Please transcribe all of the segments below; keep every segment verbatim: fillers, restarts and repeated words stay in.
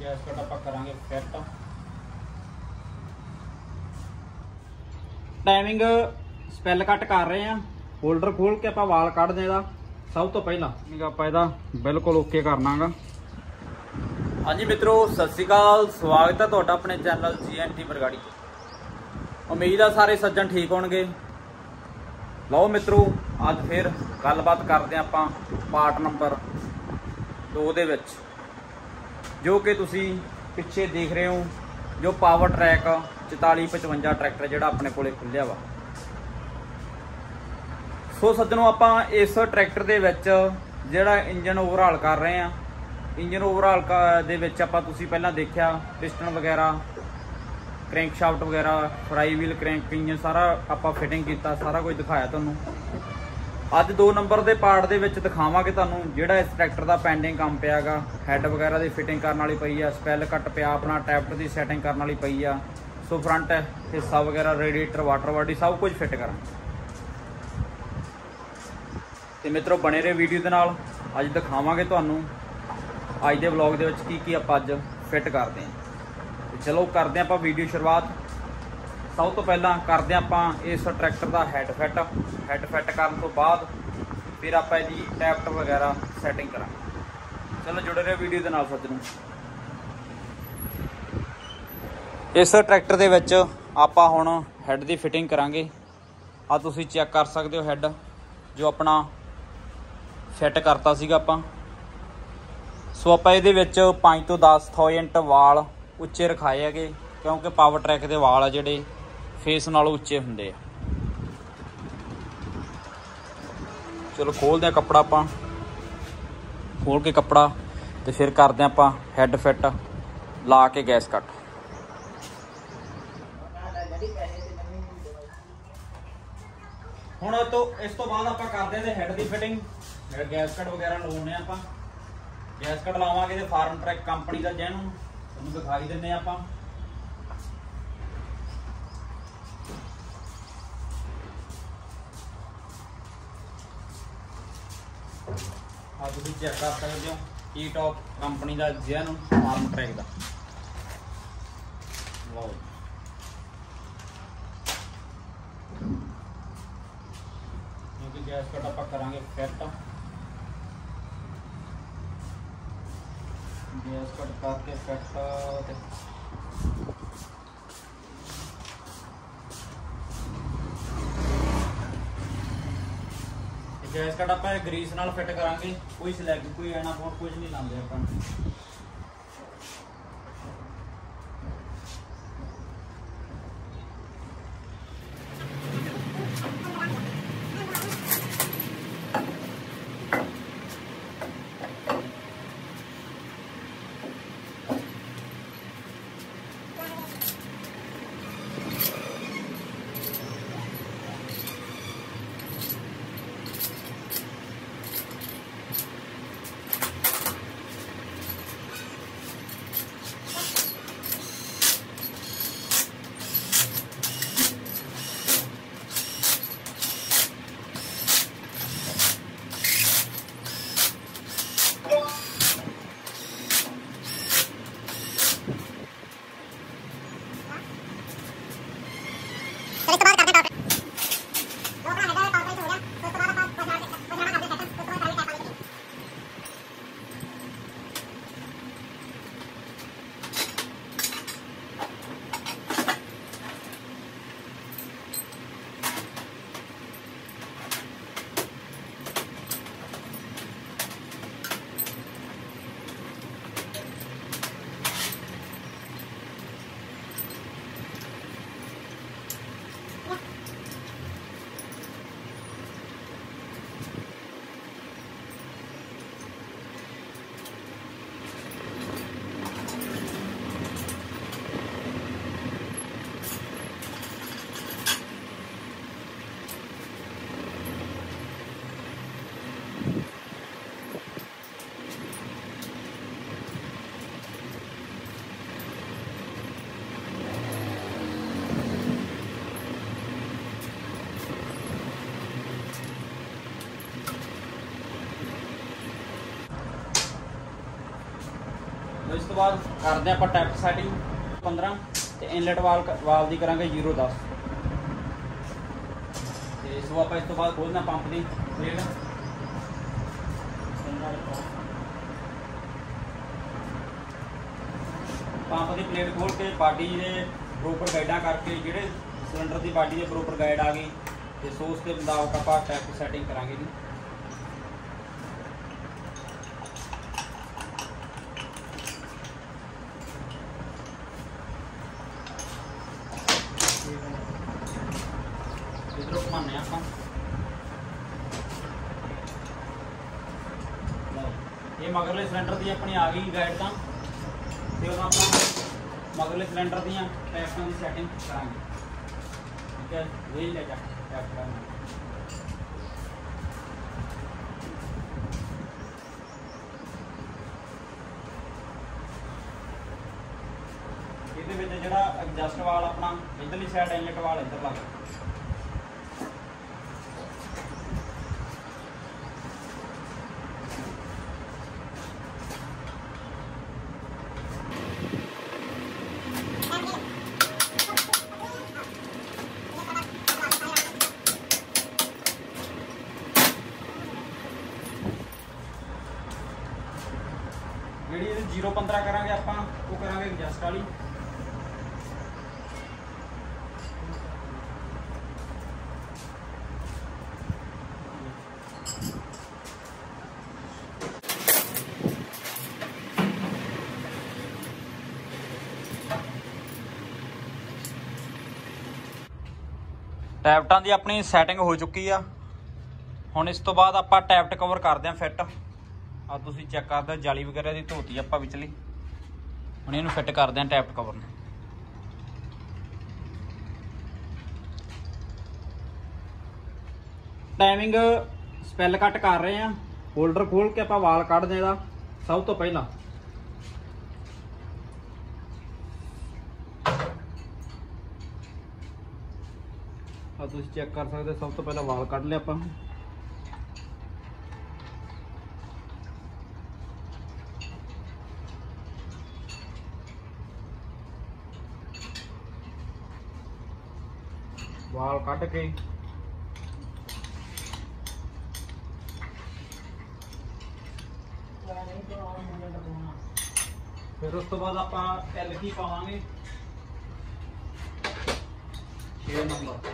Gas cut आप करांगे fit. Timing स्पैल कट कर रहे हैं। होल्डर खोल के आप वाल कढ़ दें। सब तो पहला आप इहदा बिल्कुल ओके करना गा। हाँ जी मित्रों, सत श्री अकाल, स्वागत है तुहाडा अपने channel G N T Bargari. उम्मीद है सारे सज्जन ठीक होणगे। लो मित्रों, अज फिर गलबात करते हैं आपां पार्ट नंबर दो दे विच, जो कि तुसी पिछे देख रहे हो, जो पावर ट्रैक चौताली पचवंजा ट्रैक्टर जिहड़ा अपने कोले खुल्लिया वा। सो सज्जनों, आपां इस ट्रैक्टर दे विच जिहड़ा इंजन ओवरहाल कर रहे हैं, इंजन ओवरहाल दे विच आपां तुसी पहलां देखिया पिस्टन वगैरह, क्रैंक शाफ्ट वगैरह, फ्राई व्हील, क्रैंक इंजन सारा आपां फिटिंग किया, सारा कुछ दिखाया तुहानूं। अज दो नंबर के पार्ट दे विच दिखावांगे तुहानूं जिहड़ा इस ट्रैक्टर का पेंडिंग काम पिया गा। हैड वगैरह की फिटिंग करने वाली पई आ, स्पैल कट पिया, अपना टैप्ट की सैटिंग करने वाली पई आ। सो फ्रंट हिस्सा वगैरह, रेडिएटर, वाटर बॉडी सब कुछ फिट करांगे। ते मित्रों बने रहे वीडियो दे नाल। अज दिखावांगे तुहानूं अज दे व्लॉग दे विच की की आपां अज फिट करते हैं। चलो करते हैं आपां वीडियो शुरुआत। सब तो पहला करते हैं आपां इस ट्रैक्टर का हैड फिट। हैड फिट करने तो बाद फिर आपां इहदी टैप्ट वगैरह सैटिंग करांगे। चलो जुड़े रहे वीडियो दे नाल सज्जनों। इस ट्रैक्टर दे विच आपां हुण हैड की फिटिंग करांगे। आ तुसीं चैक कर सकते हो हैड जो अपना फिट करता सीगा आपां। सो आपां इहदे विच पाँच तो दस थाउजेंट वाल उच्चे रखाए है, क्योंकि पावर ट्रैक के वाल आ जिहड़े फेस नालों उच्चे हुंदे आ। चलो खोलते हैं कपड़ा, आपां खोल के कपड़ा तो फिर करते हैं आपां हैड फिट ला के गैस कट। हुण तो इस तो बाद आपां करदे हैं हैड की फिटिंग। गैस कट वगैरह लाउणे आपां। गैस कट लावांगे तो फार्म ट्रैक कंपनी का जैन तुहानूं दिखाई दिंदे आपां। आ तुसीं चेक कर सकते हो ई टॉप कंपनी का जैन फार्म ट्रैक का। लो क्योंकि गैस कट आपां करांगे फिट। गैस कट करके फिट गैस कट आप ग्रीस नाल फिट करांगे। कोई स्लैग, कोई एना फोन कुछ नहीं लाते अपन। तो बाद करते हैं आप टैप सैटिंग पंद्रह तो इनलेट वाल वाल की करा जीरो दस तो सो आप इस तो बाद खोलना पंप की प्लेट पंप की प्लेट खोल के बाडी के बरोबर गाइडा करके जोड़े सिलेंडर की बाडी के बरोबर गाइड आ गई तो सो उसके मुताबिक आप टैप सैटिंग करांगे जी। इधरों घुमाने आप ये मगरले सिलेंडर की अपनी आ गई गाइड तो अपना मगरले सिलेंडर दियाँ टैप्टां की सैटिंग करांगे ठीक है। वही ले जा टैप करना ये जो एडजस्ट वाल अपना इधरली साइड इनलेट वाल इधर लग जी जीरो पंद्रह करा आप वो करा एडजस्ट वाली टैपटां की अपनी सैटिंग हो चुकी आ। हुण इस तो बाद आप टैपट कवर करते हैं फिट आ तुसीं चैक करते जाली वगैरह की धोती आप विचली हुण इहनूं फिट करते हैं टैपट कवर में। टाइमिंग स्पैल कट कर रहे हैं होल्डर खोल के आप वाल कढ़ दें सब तो पहला तुम चेक कर सकते सब तो पहला वाल कढ़ लिया आप वाल कढ़ के फिर उस तो बाद आप एल की पावांगे छे नंबर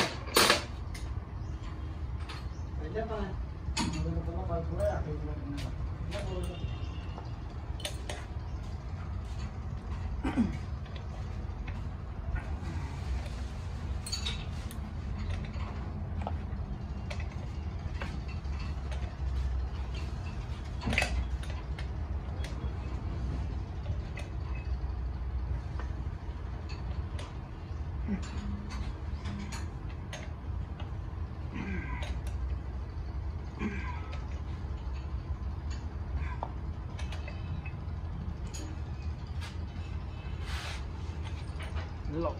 लो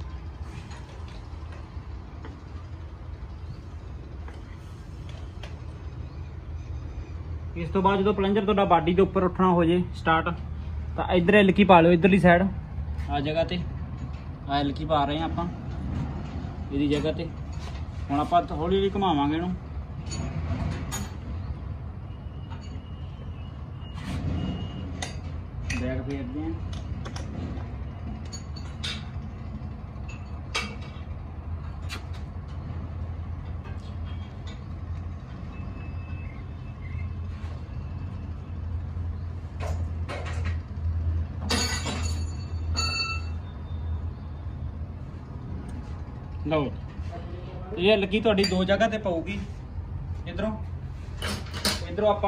इस तो बाद जो प्लंजर तो बाडी के उपर उठना हो जाए स्टार्ट तो इधर एलकी पा लो इधरली साइड आ जगह ते आ एलकी पा रहे हैं आप ये जगह ते हुण आप हौली हौली घुमावांगे इहनूं बैग फेरते हैं लो ये लगी थोड़ी दो जगह ते पाऊगी इधरों इधरों आप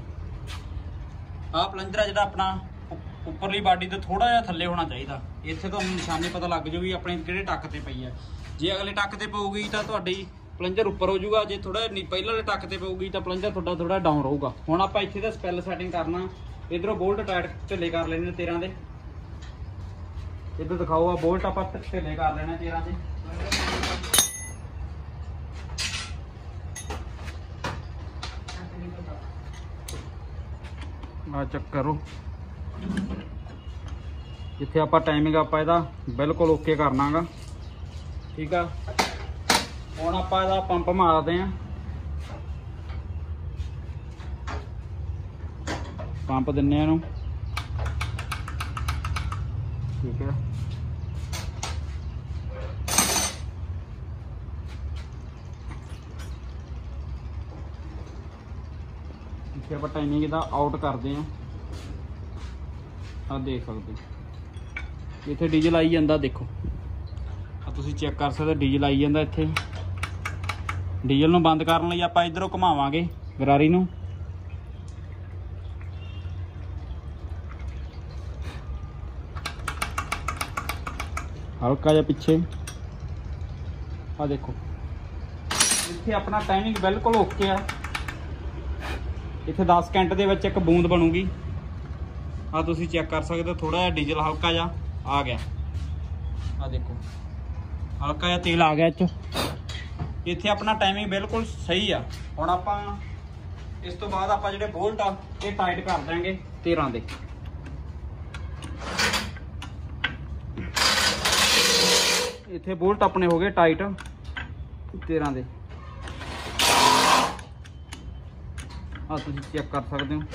प्लंजर जो अपना उपरली बाडी तो थोड़ा जिहा थल्ले होना चाहिए इत्थे तो निशानी पता लग जूगी अपने किहड़े टक ते पई है जे अगले टक ते पऊगी तो तुहाडी प्लंजर उपर हो जाऊगा जे थोड़ा पहले वाले टक ते पऊगी तो प्लंजर थोड़ा थोड़ा डाउन रहूगा। हुण आपां इत्थे दा स्पैल सैटिंग करना इधरों बोल्ट टाइट ढिले कर लेने तेरह दे इधर दिखाओ आ बोल्ट आपां ढिले कर लेने तेरह दे आ चेक करो जिथे आप टाइमिंग आप बिल्कुल ओके करना गा। ठीक है, हुण आप पंप मारते हैं, पंप दिन्ने इहनूं। ठीक है, इत्थे आप टाइमिंग इहदा आउट करते हैं। आ देख सकते हो इत्थे डीजल आई जांदा, देखो आ तुसीं चेक कर सकते, डीजल आई जांदा। इत्थे डीजल नूं बंद करन लई आपां इधरों घुमावांगे गरारी नूं। हल्का जिहा पिछे आ देखो, इत्थे अपना टाइमिंग बिल्कुल ओके आ। इत्थे दस सेकंड दे विच एक बूंद बनूगी। आ तुसीं चेक कर सकते हो, थोड़ा जिहा डीजल हल्का जिहा आ गया। आ देखो हल्का जिहा तेल आ गया इच। इत्थे अपना टाइमिंग बिल्कुल सही आ। हुण आपां इस तो बाद आपां जिहड़े बोल्ट आ ये टाइट कर देंगे तेरह दे। इत्थे बोल्ट अपने हो गए टाइट तेरह दे। आ तुसीं चेक कर सकते हो।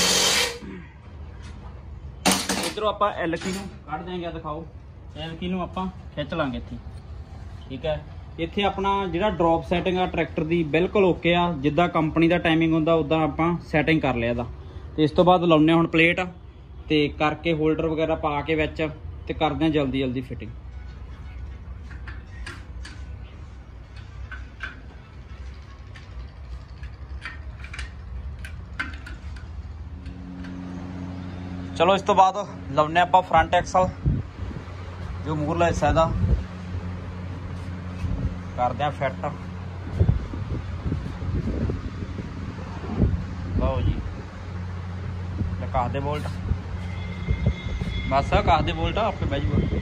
इधरों आप एलकी नूं कढ़ देंगे, दिखाओ एलकी नूं आपां खिंच लांगे इत्थे। ठीक है, इत्थे अपना जिहड़ा ड्रॉप सैटिंग आ ट्रैक्टर दी बिल्कुल ओके आ। जिद्दां कंपनी दा टाइमिंग हुंदा उदां आपां सैटिंग कर लिया दा। ते इस तो बाद लाउने हुण प्लेट ते करके होल्डर वगैरह पा के विच ते करदे जल्दी जल्दी फिटिंग। चलो इस तो बाद लाउने आप फ्रंट एक्सल, जो मूरला हिस्सा है करते हैं फिट। लो जी कह दे बोल्ट, बस कह दे बोल्ट आपके बह जूगा।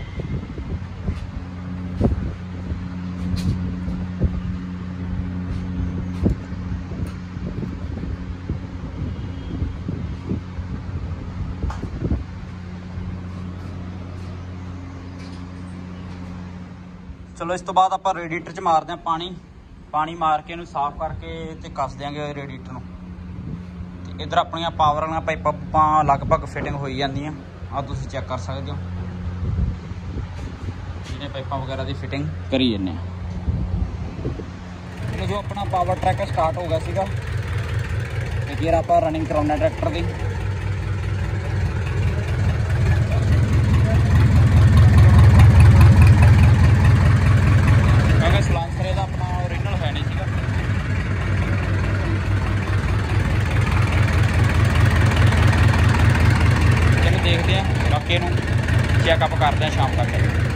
चलो इस तो बाद आप रेडिएटर च मारते हैं पानी। पानी मार के इन्हूं साफ करके ते कस देंगे रेडिएटर नूं। ते इधर अपनियां पावर वालियां पाइपां पूपां लगभग फिटिंग हो जांदियां। आ तुसीं चेक कर सकते हो, इन्हें पाइपां वगैरह की फिटिंग करी जन्ने। जो अपना पावर ट्रैक स्टार्ट हो गया सीगा ते गियर आप रनिंग कराउने ट्रैक्टर की। सलांसर इहदा अपना ओरिजिनल है नहीं सीगा। चलो देखते हैं, बाकी नूं चैकअप करते हैं शाम तक।